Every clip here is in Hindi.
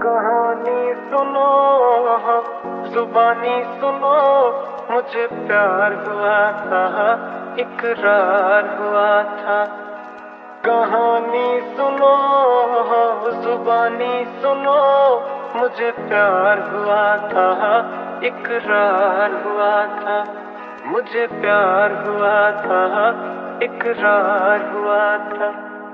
कहानी सुनो, जुबानी सुनो, मुझे प्यार हुआ था, इकरार हुआ था। कहानी सुनो, जुबानी सुनो, मुझे प्यार हुआ था, इकरार हुआ था। मुझे प्यार हुआ था, इकरार हुआ था।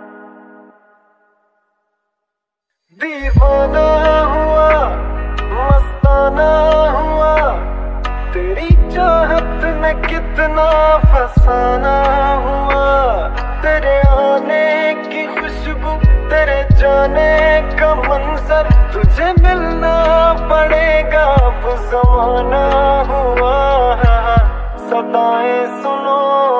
दीवाना हुआ, मस्ताना हुआ, तेरी चाहत में कितना फसाना हुआ। तेरे आने की खुशबू, तेरे जाने का मंजर, तुझे मिलना पड़ेगा अब ज़माना हुआ। सदाएं सुनो,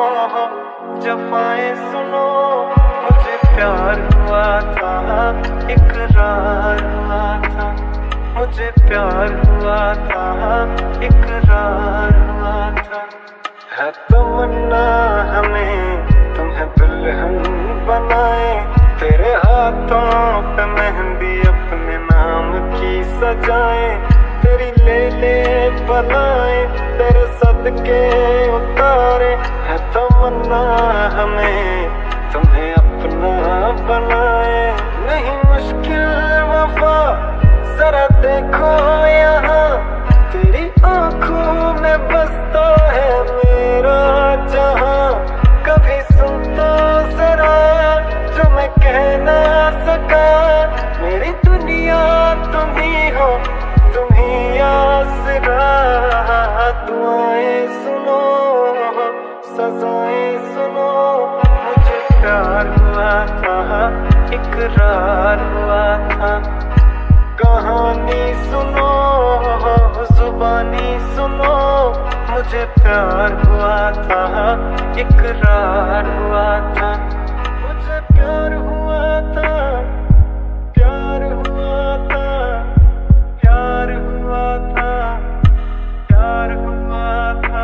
जफाएं सुनो, मुझे प्यार हुआ था, इकरार हुआ था। मुझे प्यार हुआ था, इकरार हुआ था। है तमन्ना हमें तुम्हें दुल्हन बनाए, तेरे हाथों पे मेहंदी अपने नाम की सजाए। तेरी ले ले बनाए, तेरे सदके उतारे। है तमन्ना हमें तुम्हें अपना बनाए। नहीं मुश्किल वफा, जरा देखो यहाँ, तेरी आंखों में बसता है मेरा जहां। कभी सुन तो जरा जो मैं कह ना सका, मेरी दुनिया तुम ही हो, तुम ही आसरा। दुआएं सुनो, सजाएं सुनो, मुझे प्यार हुआ था, इकरार हुआ था। कहानी सुनो, जुबानी सुनो, मुझे प्यार हुआ था, इकरार हुआ था। मुझे प्यार हुआ था, प्यार हुआ था, प्यार हुआ था, प्यार हुआ था।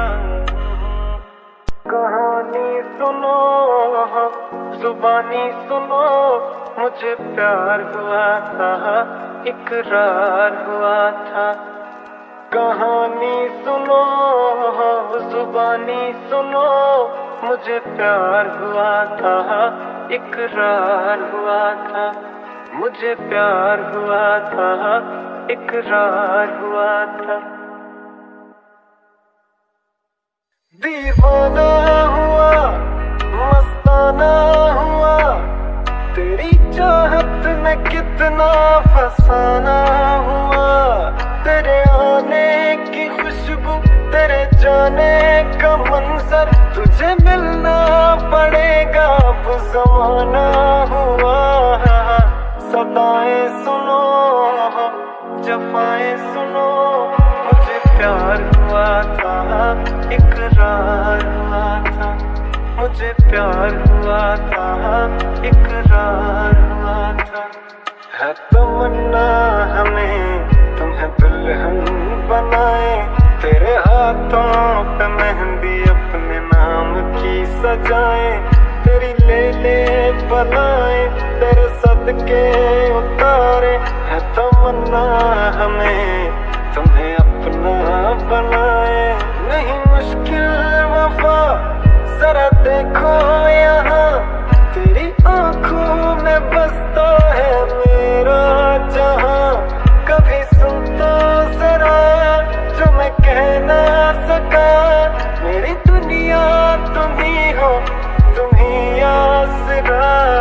कहानी सुनो, जुबानी सुनो, मुझे प्यार हुआ था, इकरार हुआ था। कहानी सुनो, जुबानी सुनो, मुझे प्यार हुआ था, इकरार हुआ था। मुझे प्यार हुआ था, इकरार हुआ था। दीवाना हुआ, मस्ताना हुआ, तेरी चाहत में कितना फसाना हुआ। तेरे आने की खुशबू, तेरे जाने का मंजर, तुझे मिलना पड़ेगा अब ज़माना हुआ। सदाएं सुनो, जफाएं सुनो, मुझे प्यार हुआ था, इकरार हुआ था। मुझे प्यार हुआ था, इकरार हुआ था। है तमन्ना हमें तुम्हें दुल्हन बनाए, तेरे हाथों पे मेहंदी अपने नाम की सजाए। तेरी ले ले बनाए, तेरे सदके उतारे। है तमन्ना हमें तुम्हें अपना बनाए। नहीं मुश्किल वफा, जरा देखो यहाँ, तेरी आंखों में बसता है मेरा जहां। कभी सुन तो जरा जो मैं कह ना सका, मेरी दुनिया तुम ही हो, तुम ही आसरा।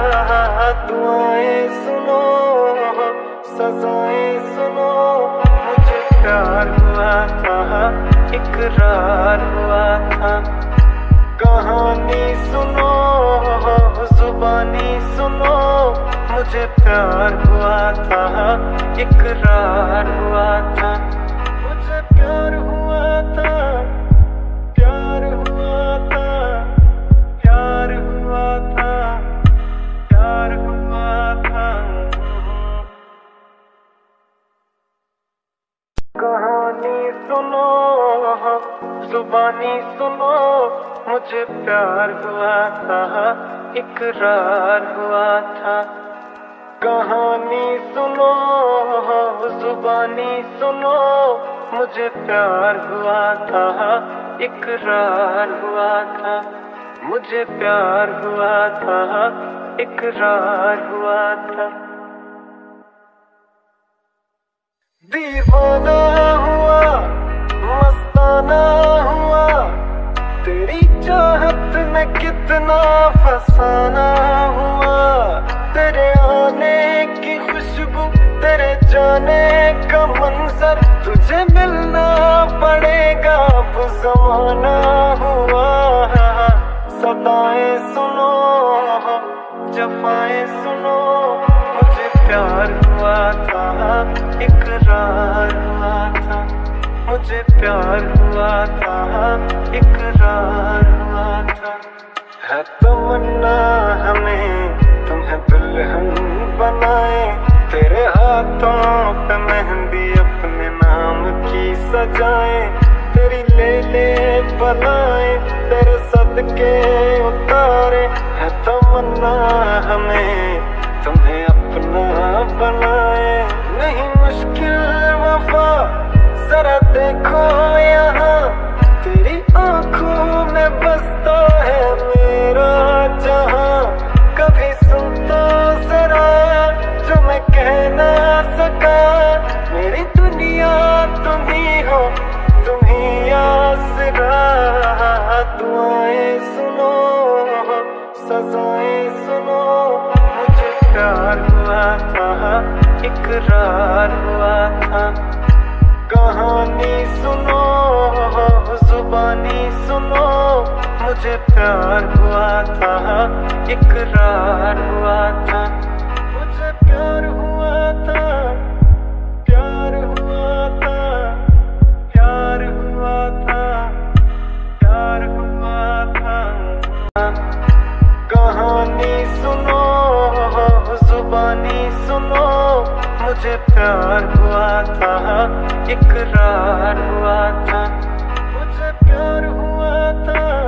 दुआएं सुनो, सजाएं सुनो, मुझे प्यार हुआ था, इकरार हुआ था। कहानी सुनो, जुबानी सुनो, मुझे प्यार हुआ था, इकरार हुआ था। मुझे प्यार हुआ था, प्यार हुआ था, प्यार हुआ था, प्यार हुआ था। कहानी सुनो, जुबानी सुनो, मुझे प्यार हुआ था, इकरार हुआ था। कहानी सुनो, जुबानी सुनो मुझे प्यार हुआ था, इकरार हुआ था, मुझे प्यार हुआ था, इकरार हुआ था। दीवाना हुआ मस्ताना हुआ, तेरी चाहत में कितना फसाना हुआ। तेरे आने की खुशबू, तेरे जाने का मंजर, तुझे मिलना पड़ेगा अब ज़माना हुआ। सदाएं सुनो जफाएं सुनो, मुझे प्यार हुआ था, इकरार हुआ था, मुझे प्यार हुआ था, इकरार हुआ था। है तमन्ना हमें तुम्हें दुल्हन बनाए, तेरे हाथों पे मेहंदी अपने नाम की सजाए, तेरी ले ले बनाए, तेरे सदके उतारे। है तमन्ना हमें तुम्हें अपना बनाए, नहीं मुश्किल वफा जरा देखो यहाँ, तेरी आंखों में बसता है मेरा जहां। कभी सुन तो जरा जो मैं कह ना सका, मेरी दुनिया तुम ही हो, तुम ही आसरा। दुआएं सुनो सजाएं सुनो, मुझे प्यार हुआ था, इकरार हुआ था। कहानी सुनो जुबानी सुनो, मुझे प्यार हुआ था, इकरार हुआ था, मुझे प्यार हुआ था, प्यार हुआ था, प्यार हुआ था, प्यार हुआ था। कहानी सुनो जुबानी सुनो, मुझे प्यार हुआ था, इकरार हुआ था, मुझे प्यार हुआ था।